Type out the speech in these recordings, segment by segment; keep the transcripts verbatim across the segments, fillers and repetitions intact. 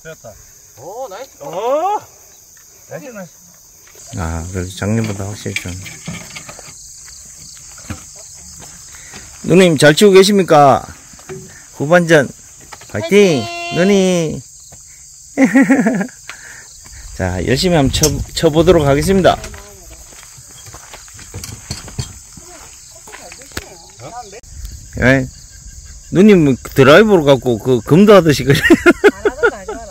됐다. 오, 나이스. 오! 나이스, 나이스. 아, 그래도 작년보다 확실히 좀. 누님 잘 치고 계십니까? 후반전 파이팅! 누님. 자, 열심히 한번 쳐, 쳐보도록 하겠습니다. 예? 누님 드라이버로 갖고 그 금도 하듯이 그래. 안 하던 거 하지 마라.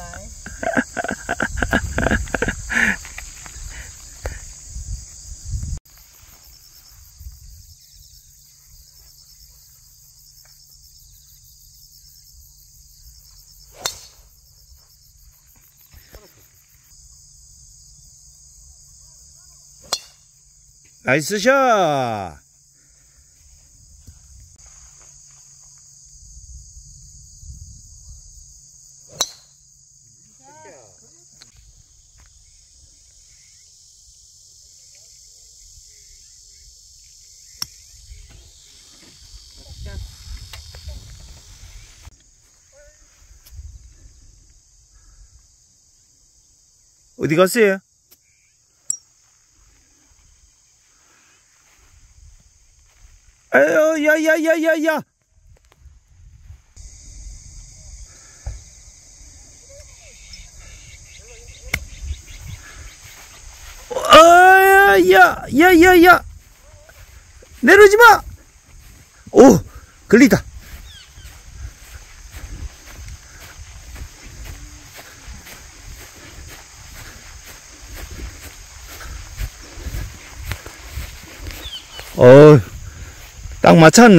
나이스 샷! 어디 갔어요? 아유, 야, 야, 야, 야, 야. 아, 야, 야, 야, 야. 내려오지 마. 오, 걸리다. 어, 딱 맞췄네.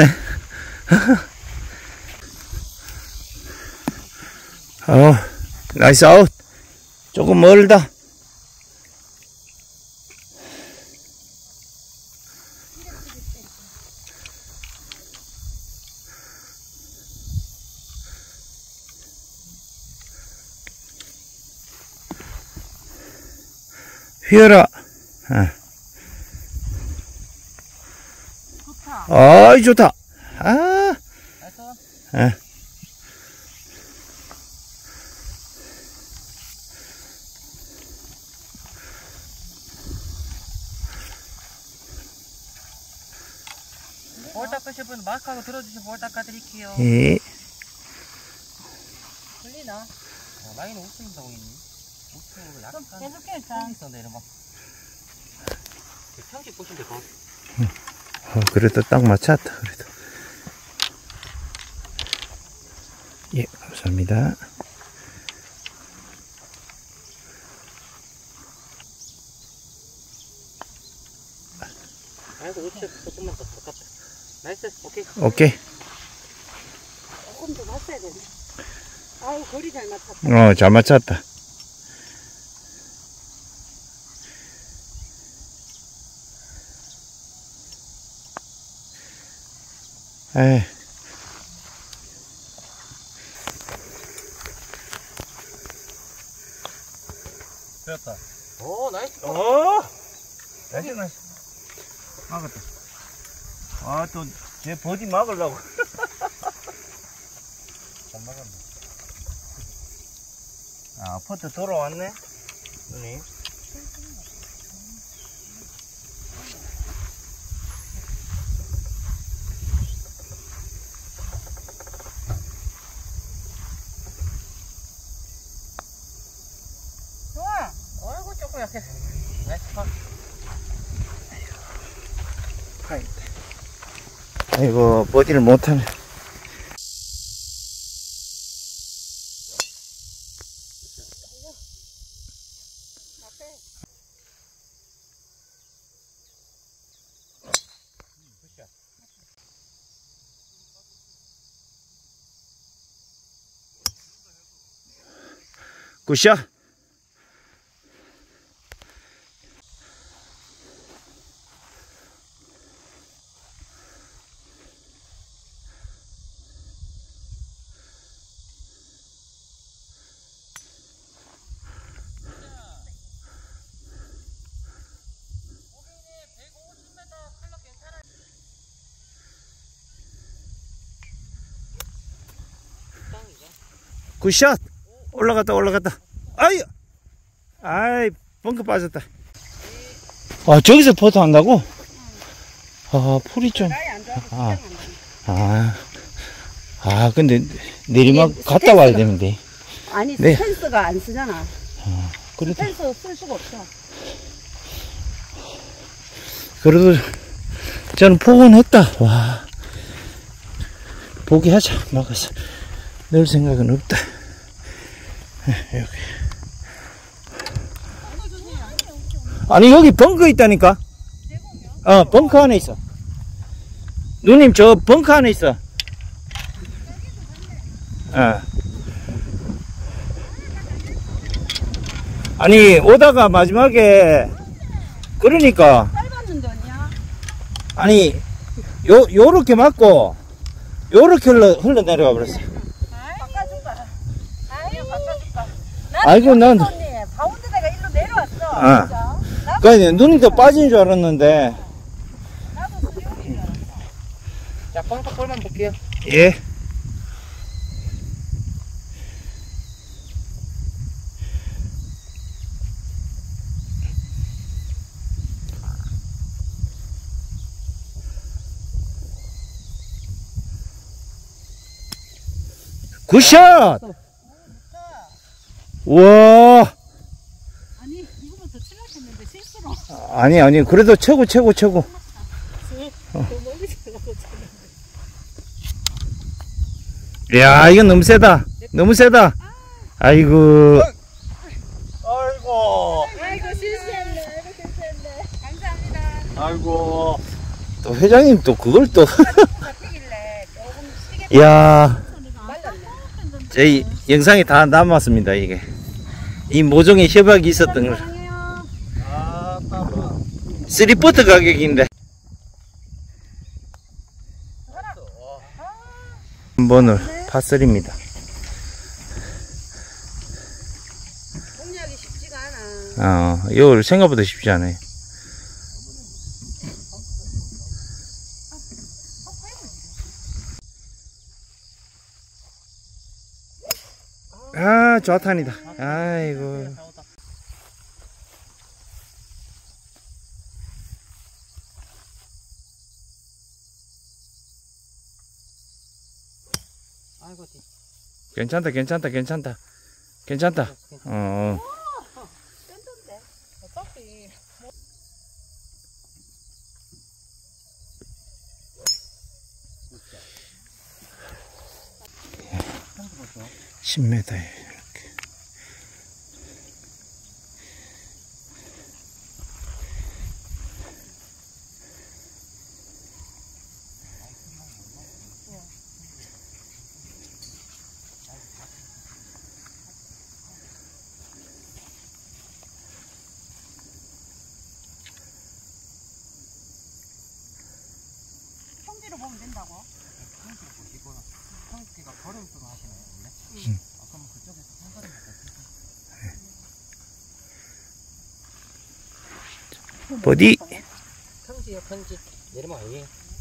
어, 나이스 아웃. 조금 멀다. 휘어라. 아. 아이, 좋다. 아. 예. 볼 닦으실 분 마스크하고 들어주시면 볼 닦아드릴게요. 예. 걸리나? 어, 라인은 우측입니다, 고객님. 우측으로 약간. 좀 계속 해, 자. 있었는데, 이런 막. 평식 보시면 될 것 같아요. 어, 그래도 딱 맞췄다, 그래도. 예, 감사합니다. 아이고, 우측 조금만 더 닦았다. 나이스, 오케이. 오케이. 조금 더 맞춰야 되네. 아우, 거리 잘 맞췄다. 어, 잘 맞췄다. 에이. 됐다. 오, 나이스. 오! 나이스, 나이스. 막았다. 아, 또, 제 버디 막으려고. 잘 막았네. 아, 퍼트 돌아왔네? 누님. 좋아. 아이고, 조금 약해. 나이스 파. 아이고, 버디를 못하네. 굿샷. 굿샷. 올라갔다, 올라갔다. 아이! 아이, 벙커 빠졌다. 아, 저기서 포터 한다고? 아, 풀이 좀. 아, 아, 아, 근데 내리막 갔다 와야 되는데. 아니 네. 스펜서가 안 쓰잖아. 아, 그래도, 스펜서 쓸 수가 없어. 그래도 저는 포근했다. 와. 포기하자. 막았어. 넣을 생각은 없다. 여기. 아니, 여기 벙커 있다니까? 어, 벙커 안에 있어. 누님, 저 벙커 안에 있어. 어. 아니, 오다가 마지막에, 그러니까, 짧았는데 언니야. 아니, 요, 요렇게 맞고, 요렇게 흘러, 흘러 내려와 버렸어. 바꿔줄까? 아유 바꿔줄까? 아이고, 난, 언니 가운데 내가 일로 내려왔어. 아. 진짜. 그니까, 누님도 빠진 줄 알았는데, 나도 수영인 줄 알았어. 자, 뻥뻥 볼만 볼게요. 예. 굿샷! 우와! 아니 이거부터 칠하셨는데 실수로. 아니, 아니, 그래도 최고, 최고, 최고. 더 멀리 들어가고 이야, 이건 너무 세다. 너무 세다. 아이고. 아이고. 아이고 실수했네. 아이고 실수했네. 감사합니다. 아이고. 또 회장님 또 그걸 또. 잡히길래 조금 시계 이야, 말랐네. 저희 영상에 다 남았습니다, 이게. 이 모종의 협약이 있었던 걸. 사랑해요. 아, 따봐. 쓰리포트 가격인데. 한 번을 파슬입니다. 공략이 쉽지가 않아. 어, 이거 생각보다 쉽지 않아요. 아, 좌탄이다. 아이고. 아이고, 뒤. 괜찮다, 괜찮다, 괜찮다. 괜찮다. 어. 뜬던데. 어차피. 십 미터에 이렇게. 평지로 보면 된다고? 평지를 보시거나, 평지가 걸음수로 하시나요, 원래? 응. 아, 그럼 그쪽에서 한 걸음 더 버디. 평지요, 평지. 내리막 예.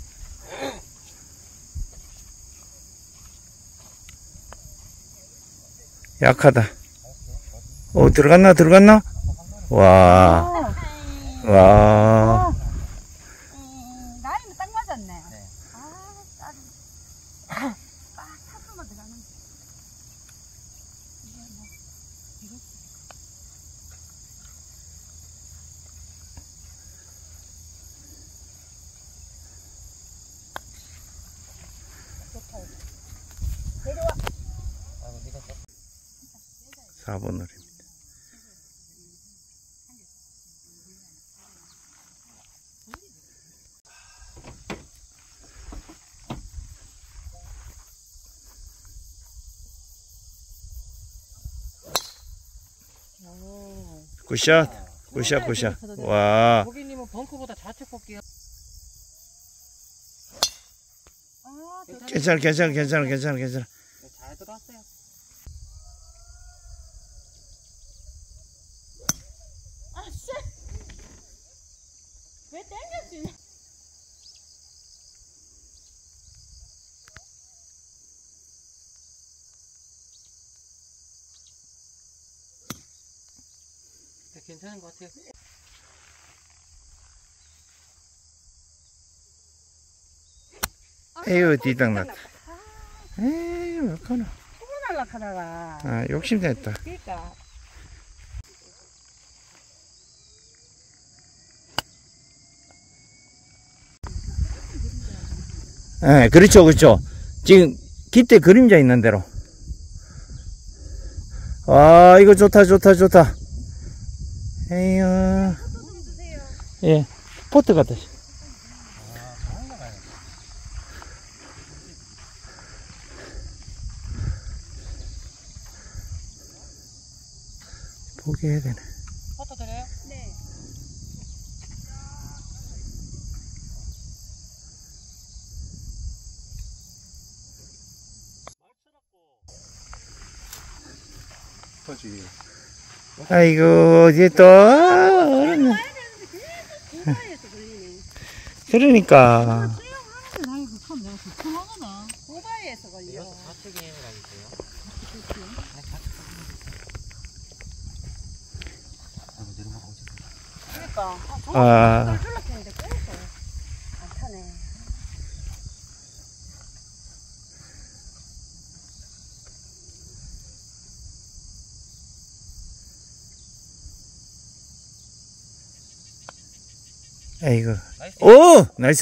약하다. 어, 들어갔나, 들어갔나? 와, 와. 음, 나이는 딱 맞았네. 네. 아, 딱. 딱 타수만 들어가는. 이게 뭐, 이거. 좋다. 내려와. 아이고, 네가 좀. 사 번 홀입니다. 굿샷, 굿샷, 굿샷. 와, 고객님은 벙커보다 좌측 볼게요. 아, 저 괜찮아, 괜찮아, 괜찮아, 괜찮아, 괜찮아. 네, 잘 들어왔어요. 아, 씨! 왜 땡겼지? 괜찮은 것 같아요. 에휴, 뒤닥났다. 에이, 뭐하나. 토론하려 하다가. 아, 욕심냈다. 그니까. 예, 그렇죠, 그렇죠. 지금, 깃대 그림자 있는 대로. 아, 이거 좋다, 좋다, 좋다. 에휴. 예, 포트 같다. 보게 해야 되네. 포토 드려요? 네. 터지. 아이고, 이제 또, 아, 어렸네. 고바에서 걸리네. 그러니까. 고바에서 걸려. 이어서 좌측에 가주세요. 그러니까. 아. 줄락했는데 꼬였어. 안 타네. 아이고. 나이스. 오! 나이스!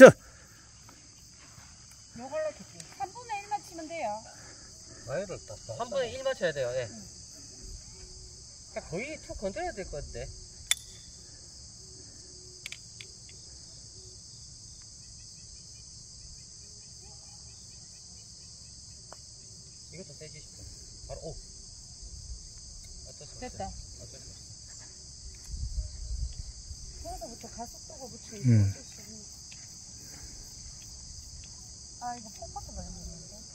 요걸로 줄게. 삼분의 일만 치면 돼요. 와이를 딱. 한 번에 일 맞춰야 돼요. 예. 그러니까 거의 툭 건드려야 될 것 같은데. 이것도 세지 싶어. 바로 오. 어쩔 수 없어요. 됐다. 어쩔 수 없어요. 거기서부터 가속도가 붙이고. 음. 아, 이거 폭파도 걸리는데.